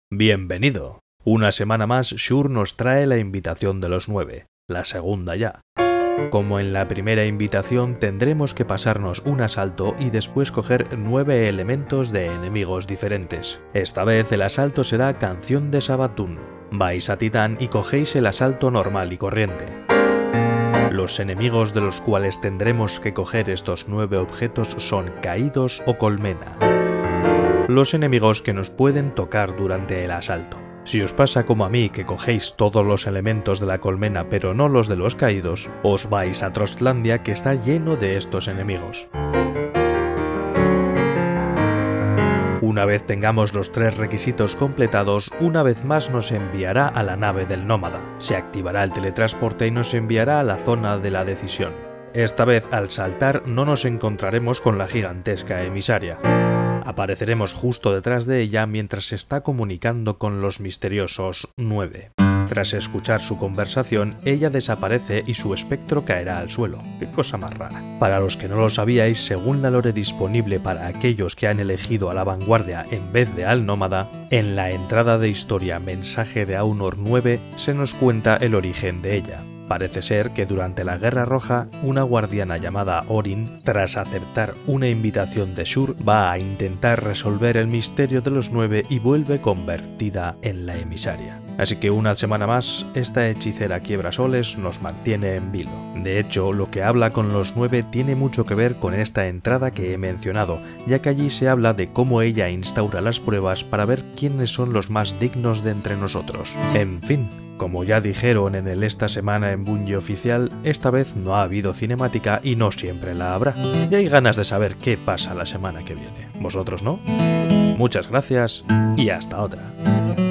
Bienvenido. Una semana más, Shur nos trae la invitación de los 9, la segunda ya. Como en la primera invitación, tendremos que pasarnos un asalto y después coger 9 elementos de enemigos diferentes. Esta vez el asalto será Canción de Savathûn. Vais a Titán y cogéis el asalto normal y corriente. Los enemigos de los cuales tendremos que coger estos 9 objetos son caídos o colmena. Los enemigos que nos pueden tocar durante el asalto. Si os pasa como a mí que cogéis todos los elementos de la colmena pero no los de los caídos, os vais a Trostlandia que está lleno de estos enemigos. Una vez tengamos los 3 requisitos completados, una vez más nos enviará a la nave del nómada. Se activará el teletransporte y nos enviará a la zona de la decisión. Esta vez al saltar no nos encontraremos con la gigantesca emisaria. Apareceremos justo detrás de ella mientras se está comunicando con los misteriosos 9. Tras escuchar su conversación, ella desaparece y su espectro caerá al suelo. ¡Qué cosa más rara! Para los que no lo sabíais, según la lore disponible para aquellos que han elegido a la vanguardia en vez de al nómada, en la entrada de historia Mensaje de Aunor 9 se nos cuenta el origen de ella. Parece ser que durante la Guerra Roja, una guardiana llamada Orin, tras aceptar una invitación de Shur, va a intentar resolver el misterio de los 9 y vuelve convertida en la emisaria. Así que una semana más, esta hechicera quiebrasoles nos mantiene en vilo. De hecho, lo que habla con los 9 tiene mucho que ver con esta entrada que he mencionado, ya que allí se habla de cómo ella instaura las pruebas para ver quiénes son los más dignos de entre nosotros. En fin. Como ya dijeron en el Esta Semana en Bungie oficial, esta vez no ha habido cinemática y no siempre la habrá. Y hay ganas de saber qué pasa la semana que viene. ¿Vosotros no? Muchas gracias y hasta otra.